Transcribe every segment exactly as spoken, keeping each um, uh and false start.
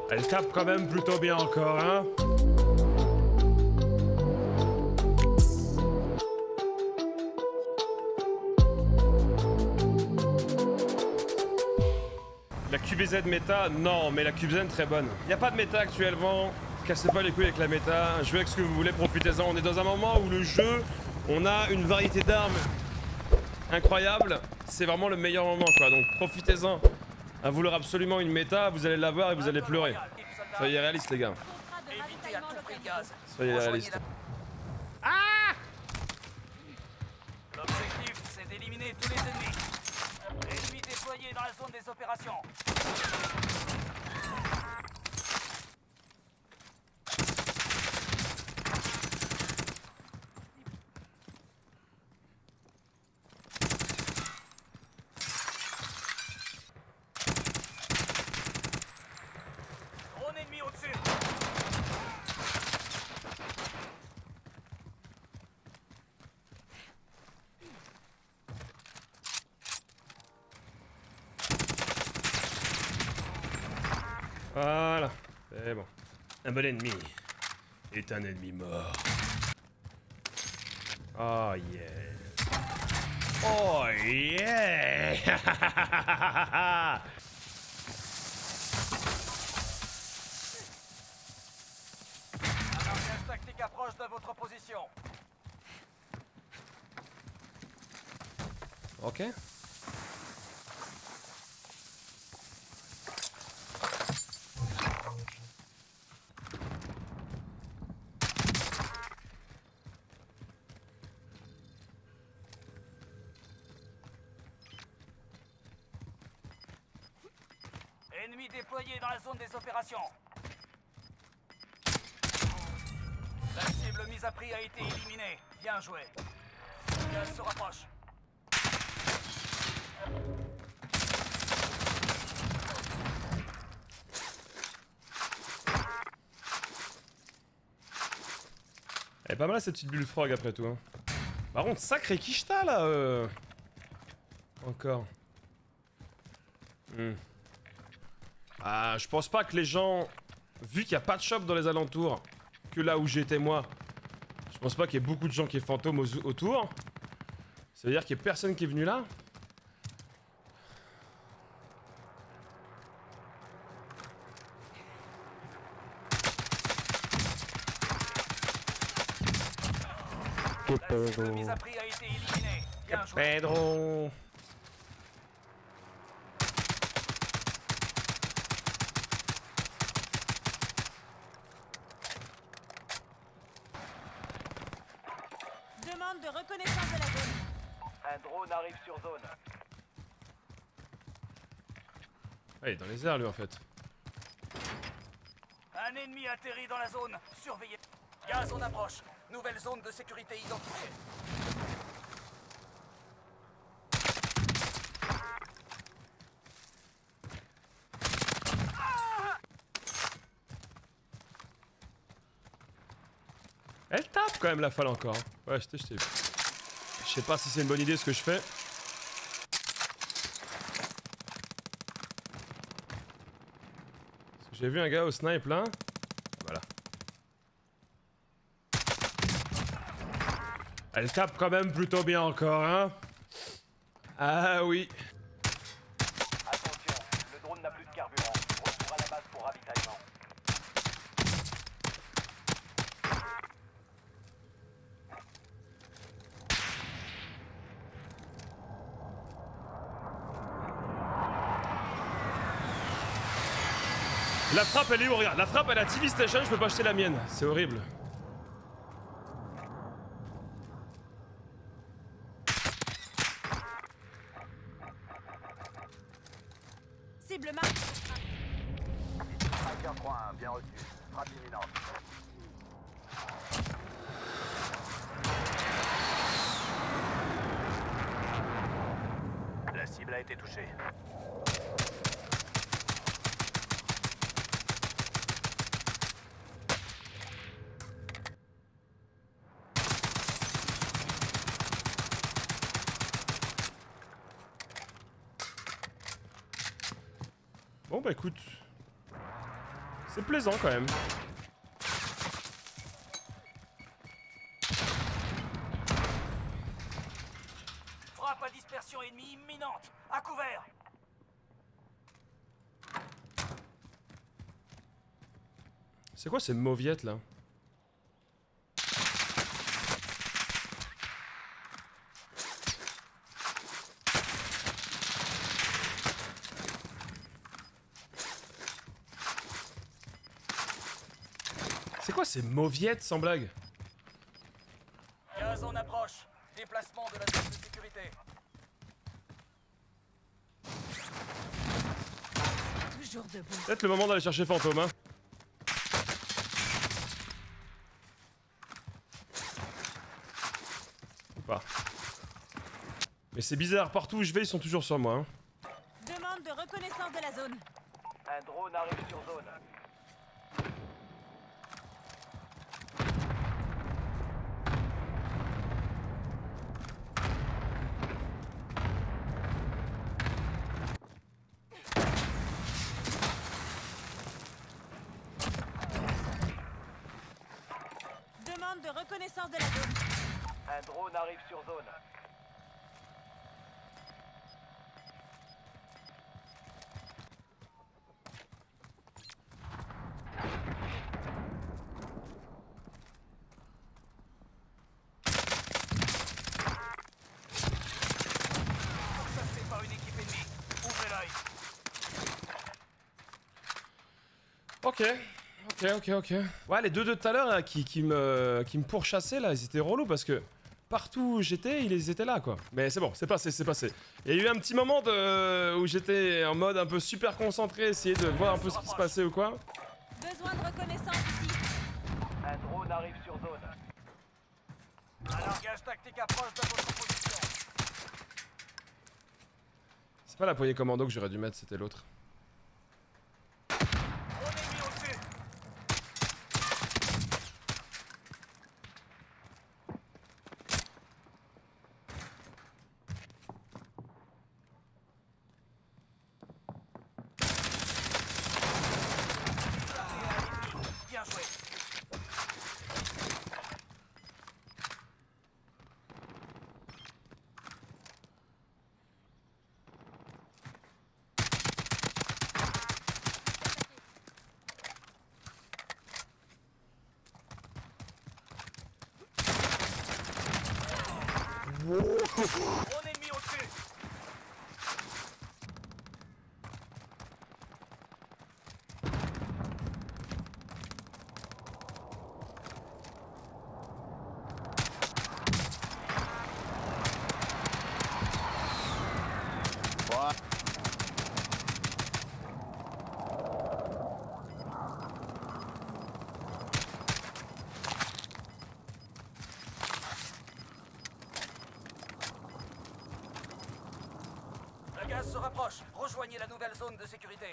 Elle tape quand même plutôt bien encore, hein. La Q B Z méta, non, mais la Q B Z très bonne. Il n'y a pas de méta actuellement, cassez pas les couilles avec la méta, jouez avec ce que vous voulez, profitez-en. On est dans un moment où le jeu, on a une variété d'armes incroyable, c'est vraiment le meilleur moment quoi, donc profitez-en. À vouloir absolument une méta, vous allez l'avoir et vous allez pleurer. Soyez réalistes les gars. Soyez réalistes. Ah! L'objectif, c'est d'éliminer tous les ennemis. Ennemis déployés dans la zone des opérations. Drone ennemi au-dessus. Voilà, c'est bon. Un bon ennemi est un ennemi mort. Oh yeah. Oh yeah. Un langage tactique approche de votre position. Ok. Ennemis déployés dans la zone des opérations. La cible mise à prix a été éliminée. Bien joué. Le gaz se rapproche. Elle est pas mal cette petite bulle frog après tout hein. Par contre sacré quicheta là euh... Encore. Hmm. Ah, je pense pas que les gens, vu qu'il n'y a pas de shop dans les alentours, que là où j'étais moi, je pense pas qu'il y ait beaucoup de gens qui aient fantômes aux, autour. Ça veut dire qu'il n'y a personne qui est venu là. La cible mise à prix a été éliminée. Bien joué. Pedro. Demande de reconnaissance de la zone. Un drone arrive sur zone. Ah, il est dans les airs lui en fait. Un ennemi atterrit dans la zone. Surveillez. Gaz en approche. Nouvelle zone de sécurité identifiée. Elle tape quand même la falle encore. Ouais, je t'ai jeté. Je sais pas si c'est une bonne idée ce que je fais. J'ai vu un gars au snipe là. Voilà. Elle tape quand même plutôt bien encore, hein. Ah oui. Attention, le drone n'a plus de carburant. Retour à la base pour ravitaillement. La frappe elle est où? Regarde, la frappe elle a T V Station, je peux pas acheter la mienne. C'est horrible. Cible marque. Tracker trois un, bien reçu. Frappe imminente. La cible a été touchée. Bon bah écoute, C'est plaisant quand même. Frappe à dispersion ennemie imminente. À couvert. C'est quoi ces mauviettes là? C'est quoi ces mauviettes sans blague? Gaz en approche. Déplacement de la zone de sécurité. Toujours debout. Peut-être le moment d'aller chercher Fantôme, hein. Ou pas. Mais c'est bizarre, partout où je vais, ils sont toujours sur moi, hein. Demande de reconnaissance de la zone. Un drone arrive sur zone. Demande de reconnaissance de la zone. Un drone arrive sur zone. Ça c'est pas une équipe ennemie. Ouvrez l'œil. Ok, ok, ok, ok. Ouais, les deux de tout à l'heure là, qui, qui, me, qui me pourchassaient là, ils étaient relous parce que partout où j'étais, ils étaient là quoi. Mais c'est bon, c'est passé, c'est passé. Il y a eu un petit moment de, où j'étais en mode un peu super concentré, essayer de voir un peu ce qui se passait ou quoi. Besoin de reconnaissance ici. Un drone arrive sur zone. Un largage tactique approche de votre position. C'est pas la poignée commando que j'aurais dû mettre, c'était l'autre. Drone ennemi au-dessus. Bien joué. Drone ennemi au-dessus. Le gaz se rapproche. Rejoignez la nouvelle zone de sécurité.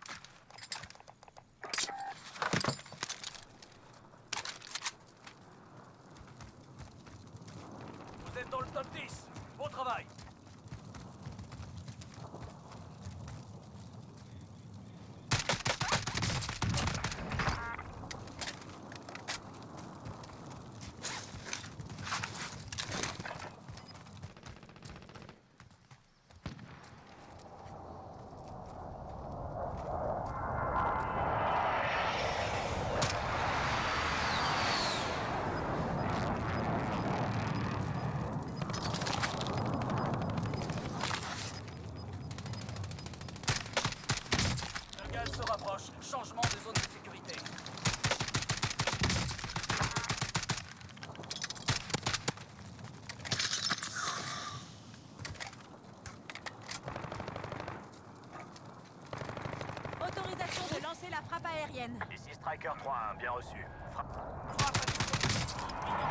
Vous êtes dans le top dix. Bon travail. Le gaz se rapproche. Changement de zone de sécurité. Autorisation de lancer la frappe aérienne. Ici Striker trois un, bien reçu. Frappe. Frappe à disposition.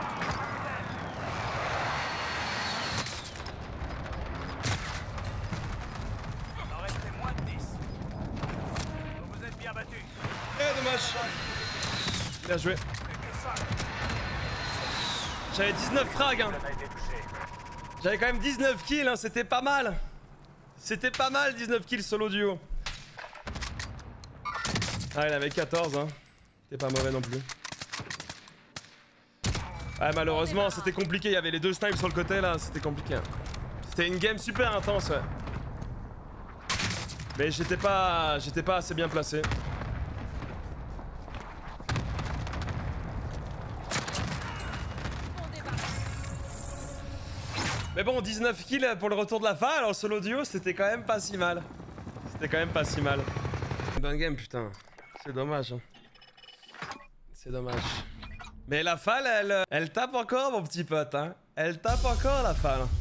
Il en restait moins de dix. Vous vous êtes bien battu. Eh, dommage. Bien joué. Plus que cinq. J'avais dix-neuf frags, hein. Vous avez été touché. J'avais quand même dix-neuf kills, hein. C'était pas mal. C'était pas mal, dix-neuf kills solo duo. Ah, il avait quatorze, hein. T'es pas mauvais non plus. Ouais, malheureusement, c'était compliqué. Il y avait les deux snipes sur le côté là, c'était compliqué. C'était une game super intense, ouais. Mais j'étais pas, j'étais pas assez bien placé. Mais bon, dix-neuf kills pour le retour de la fin. Alors solo duo, c'était quand même pas si mal. C'était quand même pas si mal. Bonne game, putain. C'est dommage. Hein. C'est dommage. Mais la F A L, elle, elle tape encore, mon petit pote. Hein. Elle tape encore, la F A L.